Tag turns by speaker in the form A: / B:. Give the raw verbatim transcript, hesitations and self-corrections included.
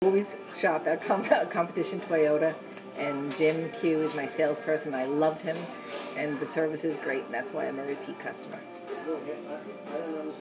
A: Always shop at Competition Toyota, and Jim Q is my salesperson. I loved him, and the service is great, and that's why I'm a repeat customer.